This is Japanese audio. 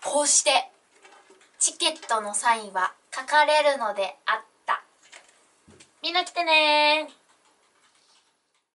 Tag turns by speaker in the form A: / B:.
A: こうしてチケットのサインは書かれるのであった。みんな来てねー。